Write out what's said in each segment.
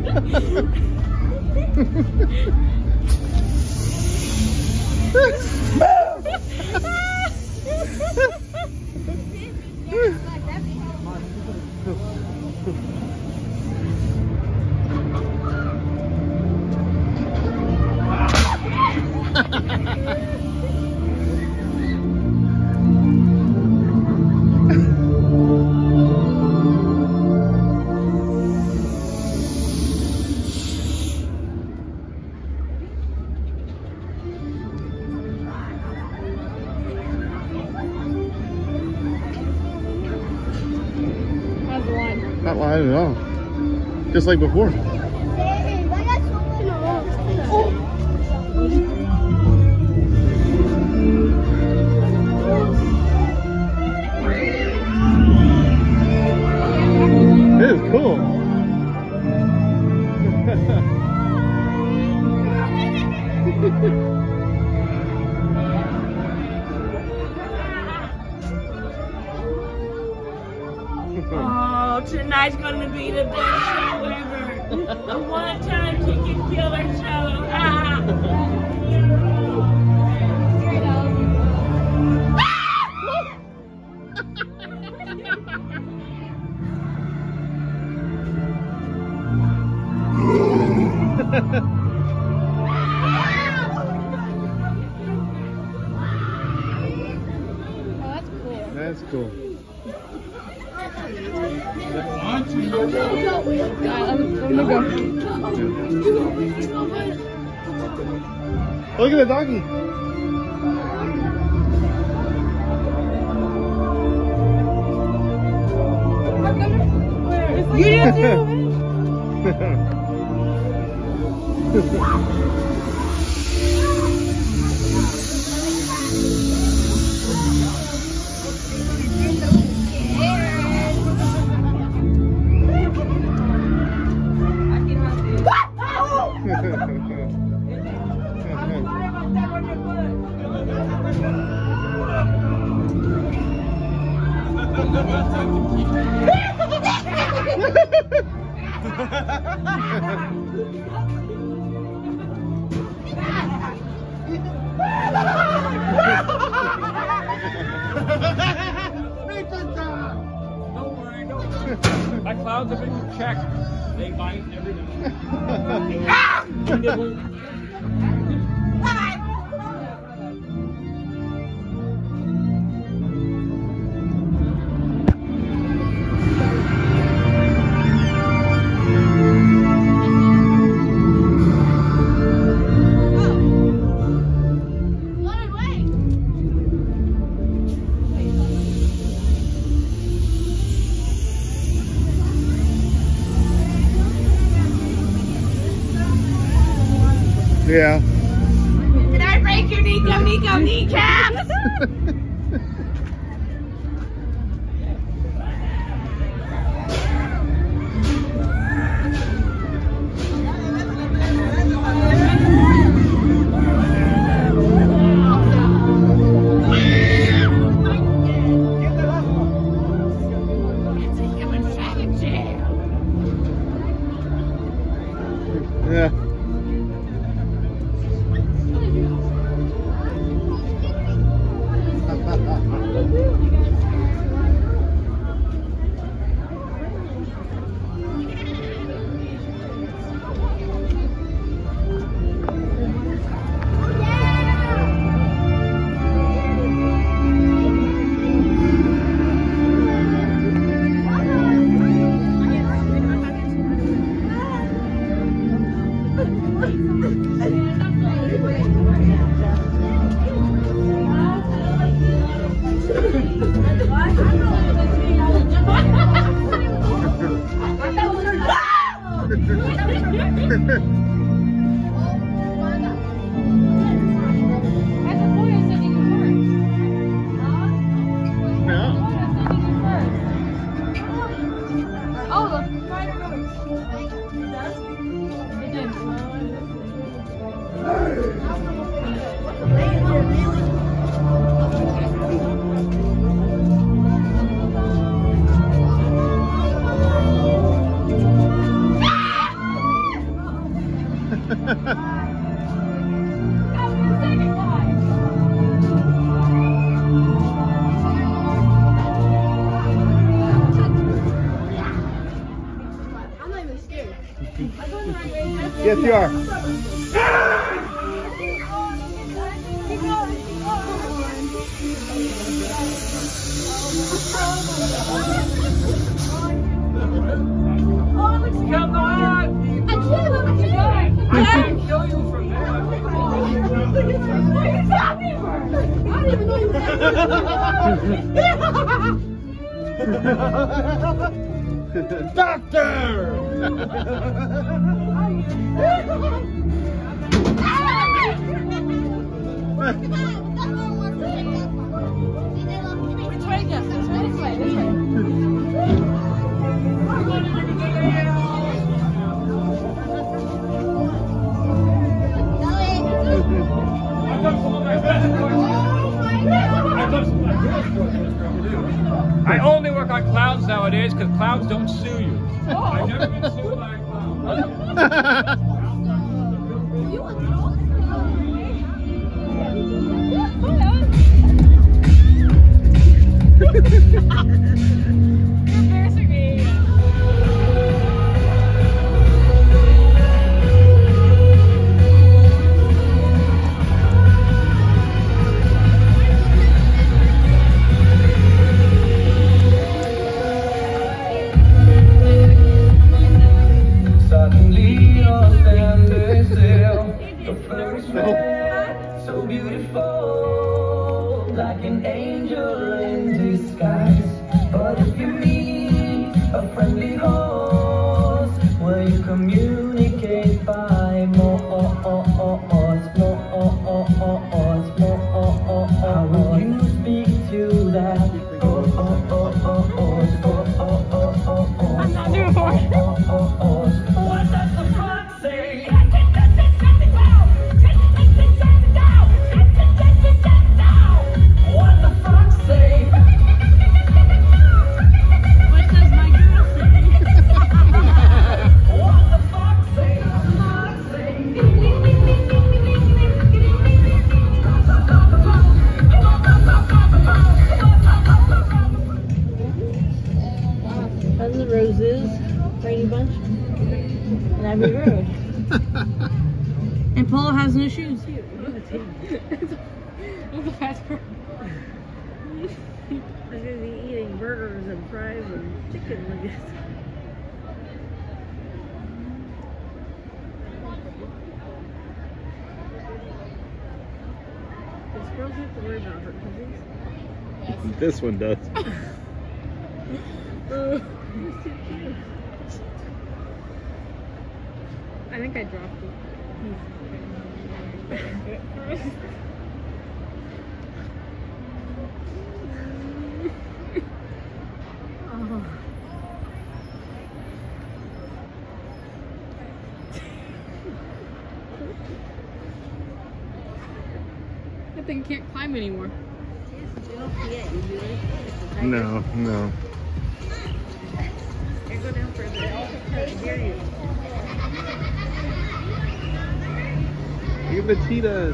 Not lying at all. Just like before. I got something wrong. It is cool. Oh, tonight's gonna be the best show ever. The one-time chicken killer show. That's cool. I'm gonna go. Look at the doggy. You didn't do it. Don't worry. My clouds have been checked. They bite every now and then. Yeah. Did I break your kneecaps? Yeah. Yes, you are. Come on! I can't kill you from there. Which way, Justin? This way, this way. I've done some of my best work. I've done some of my best work in this room, too. I only work on clowns nowadays because clowns don't sue you. I've never been sued by a clown. Suddenly you're standing still. Your first red, so beautiful, like an angel in disguise. But if you meet a friendly host, will you communicate by more? How will you speak to that? I'm not doing for it. What does the frog say? What the frog say? What does my girl say? What the frog say? Guns N' Roses, Brady Bunch, and Abbey Road. And Paula has no shoes. That's a fast bird. I'm going to be eating burgers and fries and chicken nuggets. Does girls have to worry about her cookies? This one does. I think I dropped it. Oh. That thing can't climb anymore. No, no. Go down further. I hear you. Look at the cheetahs.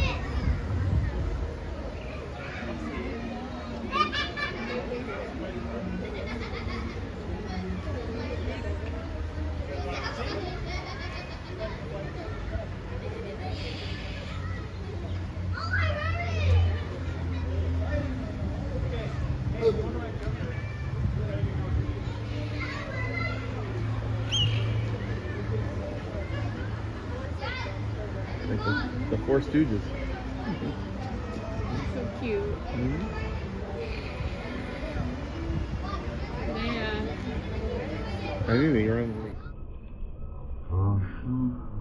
Like the Four Stooges. So cute. Mhm. Yeah. I think you're on the